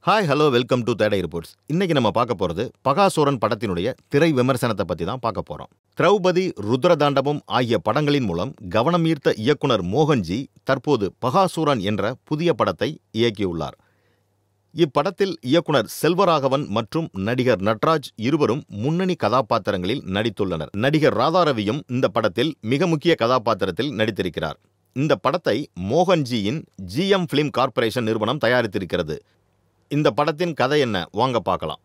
Hi hello welcome to today reports. இன்னைக்கு நம்ம பார்க்க போகிறது பகாசூரன் படத்தினுடைய திரை விமர்சனத்தை பற்றி தான் பார்க்க போகிறோம். திரௌபதி, ருத்ரதாண்டவம் ஆகிய படங்களின் மூலம் கவனம் ஈர்த்த இயக்குனர் மோகன்ஜி தற்போது பகாசூரன் என்ற புதிய படத்தை இயக்கியுள்ளார். இப்படத்தில் இயக்குனர் செல்வராகவன் மற்றும் நடிகர் நட்ராஜ் இருவரும் முன்னணி கதாபாத்திரங்களில் நடித்துள்ளனர். நடிகர் ராதாரவியும் இந்த படத்தில் மிக முக்கிய கதாபாத்திரத்தில் நடித்திருக்கிறார். இந்த படத்தை மோகன்ஜியின் GM ஃபிலிம் கார்ப்பரேஷன் நிறுவனம் தயாரித்திருக்கிறது. இந்த படத்தின் கதை என்ன, வாங்க பார்க்கலாம்.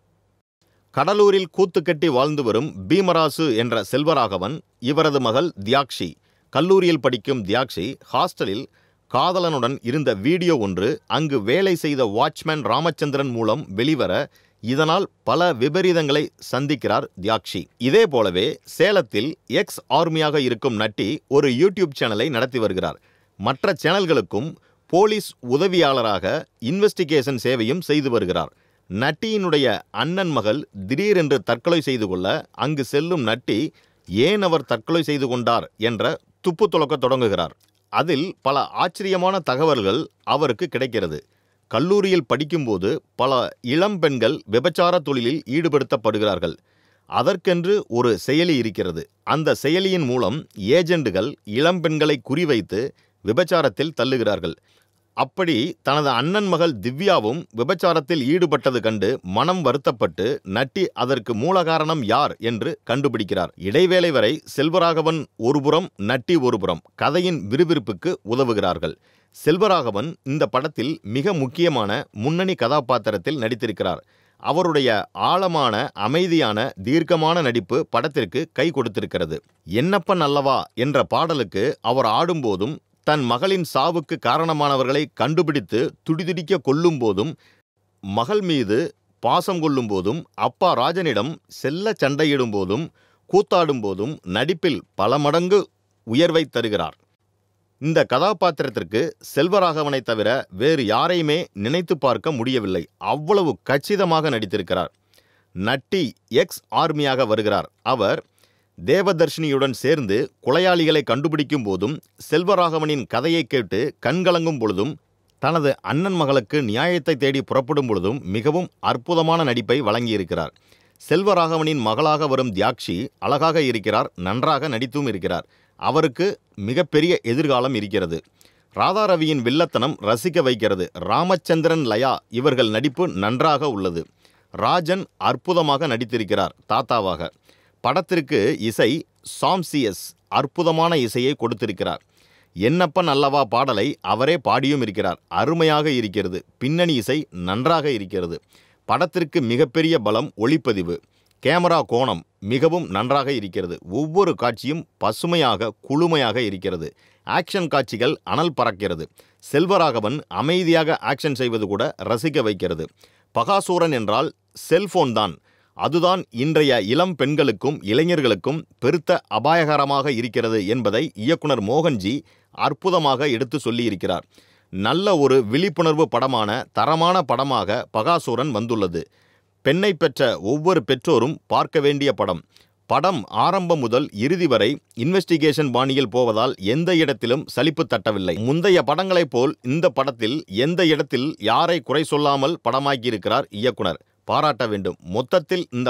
கடலூரில் கூத்துக்கட்டி வாழ்ந்து வரும் பீமராசு என்ற செல்வராகவன், இவரது மகள் தியாக்ஷி. கல்லூரியில் படிக்கும் தியாக்ஷி ஹாஸ்டலில் காதலனுடன் இருந்த வீடியோ ஒன்று அங்கு வேலை செய்த வாட்ச்மேன் ராமச்சந்திரன் மூலம் வெளிவர, இதனால் பல விபரீதங்களை சந்திக்கிறார் தியாக்ஷி. இதே போலவே சேலத்தில் எக்ஸ் ஆர்மியாக இருக்கும் நட்டி ஒரு யூடியூப் சேனலை நடத்தி வருகிறார். மற்ற சேனல்களுக்கும் போலீஸ் உதவியாளராக இன்வெஸ்டிகேஷன் சேவையும் செய்து வருகிறார். நட்டியினுடைய அண்ணன் மகள் திடீரென்று தற்கொலை செய்து கொள்ள அங்கு செல்லும் நட்டி ஏன் அவர் தற்கொலை செய்து கொண்டார் என்ற துப்பு துலக்க தொடங்குகிறார். அதில் பல ஆச்சரியமான தகவல்கள் அவருக்கு கிடைக்கிறது. கல்லூரியில் படிக்கும்போது பல இளம் பெண்கள் விபச்சார தொழிலில் ஈடுபடுத்தப்படுகிறார்கள். அதற்கென்று ஒரு செயலி இருக்கிறது. அந்த செயலியின் மூலம் ஏஜெண்டுகள் இளம் பெண்களை குறிவைத்து விபச்சாரத்தில் தள்ளுகிறார்கள். அப்படி தனது அண்ணன் மகள் திவ்யாவும் விபச்சாரத்தில் ஈடுபட்டது கண்டு மனம் வருத்தப்பட்டு நட்டி அதற்கு மூல காரணம் யார் என்று கண்டுபிடிக்கிறார். இடைவேளை வரை செல்வராகவன் ஒருபுறம், நட்டி ஒருபுறம் கதையின் விறுவிறுப்புக்கு உதவுகிறார்கள். செல்வராகவன் இந்த படத்தில் மிக முக்கியமான முன்னணி கதாபாத்திரத்தில் நடித்திருக்கிறார். அவருடைய ஆழமான, அமைதியான, தீர்க்கமான நடிப்பு படத்திற்கு கை கொடுத்திருக்கிறது. என்னப்பன் அல்லவா என்ற பாடலுக்கு அவர் ஆடும்போதும், தன் மகளின் சாவுக்கு காரணமானவர்களை கண்டுபிடித்து துடிதுடிக்க கொல்லும் போதும், மகள் மீது பாசம் கொள்ளும் போதும், அப்பா ராஜனிடம் செல்ல சண்டையிடும் போதும், கூத்தாடும் போதும் நடிப்பில் பல மடங்கு உயர்வை தருகிறார். இந்த கதாபாத்திரத்திற்கு செல்வராகவனை தவிர வேறு யாரையுமே நினைத்து பார்க்க முடியவில்லை. அவ்வளவு கச்சிதமாக நடித்திருக்கிறார். நட்டி எக்ஸ் ஆர்மியாக வருகிறார். அவர் தேவதர்ஷினியுடன் சேர்ந்து கொலையாளிகளை கண்டுபிடிக்கும் போதும், செல்வராகவனின் கதையை கேட்டு கண்கலங்கும் பொழுதும், தனது அண்ணன் மகளுக்கு நியாயத்தை தேடி புறப்படும் பொழுதும் மிகவும் அற்புதமான நடிப்பை வழங்கியிருக்கிறார். செல்வராகவனின் மகளாக வரும் தியாக்ஷி அழகாக இருக்கிறார், நன்றாக நடித்தும் இருக்கிறார். அவருக்கு மிகப்பெரிய எதிர்காலம் இருக்கிறது. ராதாரவியின் வில்லத்தனம் ரசிக்க வைக்கிறது. ராமச்சந்திரன், லயா இவர்கள் நடிப்பு நன்றாக உள்ளது. ராஜன் அற்புதமாக நடித்திருக்கிறார் தாத்தாவாக. படத்திற்கு இசை சாம்சியஸ் அற்புதமான இசையை கொடுத்திருக்கிறார். என்னப்பன் அல்லவா பாடலை அவரே பாடியும் இருக்கிறார். அருமையாக இருக்கிறது. பின்னணி இசை நன்றாக இருக்கிறது. படத்திற்கு மிகப்பெரிய பலம் ஒளிப்பதிவு. கேமரா கோணம் மிகவும் நன்றாக இருக்கிறது. ஒவ்வொரு காட்சியும் பசுமையாக, குளுமையாக இருக்கிறது. ஆக்ஷன் காட்சிகள் அனல் பறக்கிறது. செல்வராகவன் அமைதியாக ஆக்ஷன் செய்வது கூட ரசிக்க வைக்கிறது. பகாசூரன் என்றால் செல்போன் தான். அதுதான் இன்றைய இளம் பெண்களுக்கும் இளைஞர்களுக்கும் பெருத்த அபாயகரமாக இருக்கிறது என்பதை இயக்குனர் மோகன்ஜி அற்புதமாக எடுத்து சொல்லியிருக்கிறார். நல்ல ஒரு விழிப்புணர்வு படமான, தரமான படமாக பகாசூரன் வந்துள்ளது. பெண்ணை பெற்ற ஒவ்வொரு பெற்றோரும் பார்க்க வேண்டிய படம். படம் ஆரம்பம் முதல் இறுதி வரை இன்வெஸ்டிகேஷன் பாணியில் போவதால் எந்த இடத்திலும் சலிப்பு தட்டவில்லை. முந்தைய படங்களைப் போல் இந்த படத்தில் எந்த இடத்தில் யாரை குறை சொல்லாமல் படமாக்கியிருக்கிறார் இயக்குனர். பாராட்ட வேண்டும். மொத்தத்தில் இந்த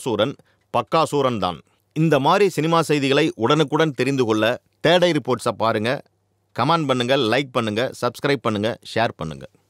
பக்காசூரன் தான். இந்த மாதிரி சினிமா செய்திகளை உடனுக்குடன் தெரிந்து கொள்ள தேடை ரிப்போர்ட்ஸை பாருங்கள். கமெண்ட் பண்ணுங்கள், லைக் பண்ணுங்கள், சப்ஸ்கிரைப் பண்ணுங்கள், ஷேர் பண்ணுங்கள்.